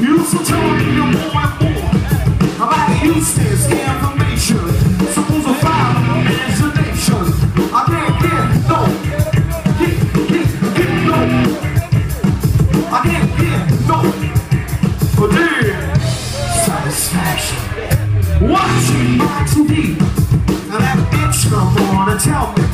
used to tell me more and more about useless information. Supposed to find my imagination. I can't get no, get no. I can't get no, but then satisfaction. Watching my TV, now that bitch come on and tell me